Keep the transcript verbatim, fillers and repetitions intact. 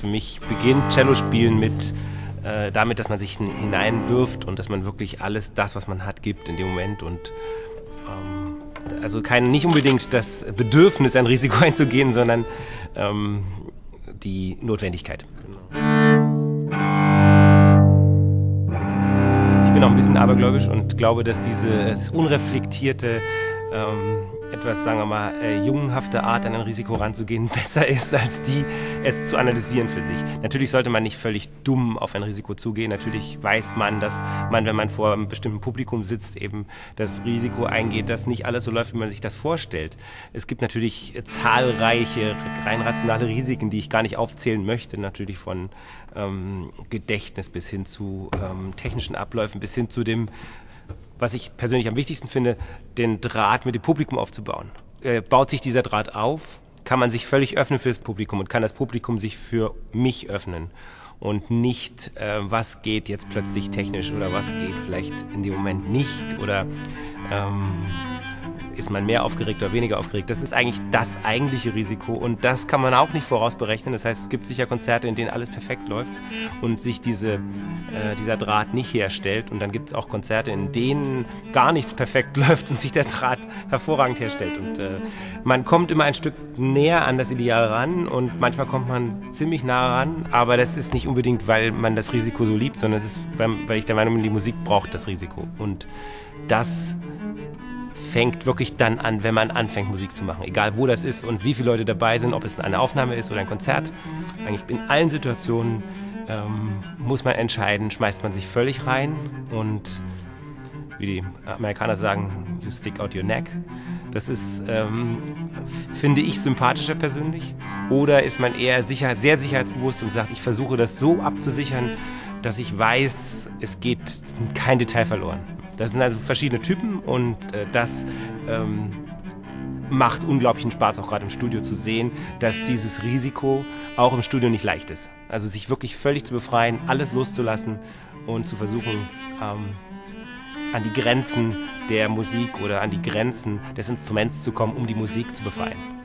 mich beginnt Cello-Spielen mit äh, damit, dass man sich hineinwirft und dass man wirklich alles das, was man hat, gibt in dem Moment. Und ähm, also kein, nicht unbedingt das Bedürfnis, ein Risiko einzugehen, sondern ähm, die Notwendigkeit. Ich bin auch ein bisschen abergläubisch und glaube, dass diese das unreflektierte, ähm, etwas, sagen wir mal, äh, jungenhafte Art, an ein Risiko ranzugehen, besser ist, als die, es zu analysieren für sich. Natürlich sollte man nicht völlig dumm auf ein Risiko zugehen. Natürlich weiß man, dass man, wenn man vor einem bestimmten Publikum sitzt, eben das Risiko eingeht, dass nicht alles so läuft, wie man sich das vorstellt. Es gibt natürlich zahlreiche, rein rationale Risiken, die ich gar nicht aufzählen möchte. Natürlich von ähm, Gedächtnis bis hin zu ähm, technischen Abläufen, bis hin zu dem, was ich persönlich am wichtigsten finde, den Draht mit dem Publikum aufzubauen. Äh, baut sich dieser Draht auf, kann man sich völlig öffnen für das Publikum und kann das Publikum sich für mich öffnen und nicht, äh, was geht jetzt plötzlich technisch oder was geht vielleicht in dem Moment nicht oder ähm, ist man mehr aufgeregt oder weniger aufgeregt. Das ist eigentlich das eigentliche Risiko und das kann man auch nicht vorausberechnen. Das heißt, es gibt sicher Konzerte, in denen alles perfekt läuft und sich diese, äh, dieser Draht nicht herstellt. Und dann gibt es auch Konzerte, in denen gar nichts perfekt läuft und sich der Draht hervorragend herstellt. Und äh, man kommt immer ein Stück näher an das Ideal ran und manchmal kommt man ziemlich nah ran, aber das ist nicht unbedingt, weil man das Risiko so liebt, sondern es ist, weil ich der Meinung bin, die Musik braucht das Risiko. Und das fängt wirklich dann an, wenn man anfängt, Musik zu machen. Egal, wo das ist und wie viele Leute dabei sind, ob es eine Aufnahme ist oder ein Konzert. Eigentlich in allen Situationen ähm, muss man entscheiden, schmeißt man sich völlig rein und, wie die Amerikaner sagen, you stick out your neck. Das ist, ähm, finde ich, sympathischer persönlich. Oder ist man eher sicher, sehr sicherheitsbewusst und sagt, ich versuche das so abzusichern, dass ich weiß, es geht kein Detail verloren. Das sind also verschiedene Typen und äh, das ähm, macht unglaublichen Spaß, auch gerade im Studio zu sehen, dass dieses Risiko auch im Studio nicht leicht ist. Also sich wirklich völlig zu befreien, alles loszulassen und zu versuchen, ähm, an die Grenzen der Musik oder an die Grenzen des Instruments zu kommen, um die Musik zu befreien.